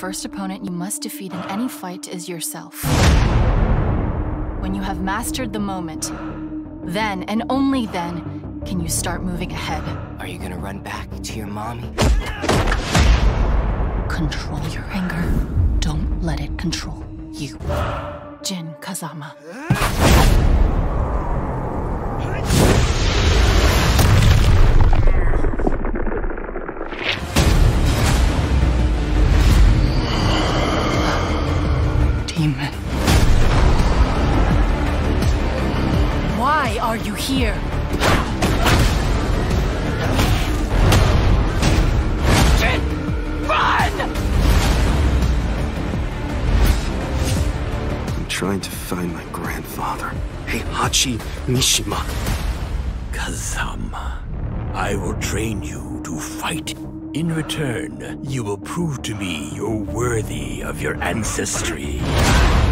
first opponent you must defeat in any fight is yourself. When you have mastered the moment, then and only then can you start moving ahead. Are you gonna run back to your mommy? Control your anger. Don't let it control you. Jin Kazama. Demon. Why are you here? Jin! Run! I'm trying to find my grandfather, Heihachi Mishima. Kazama, I will train you to fight. In return, you will prove to me you're worthy of your ancestry.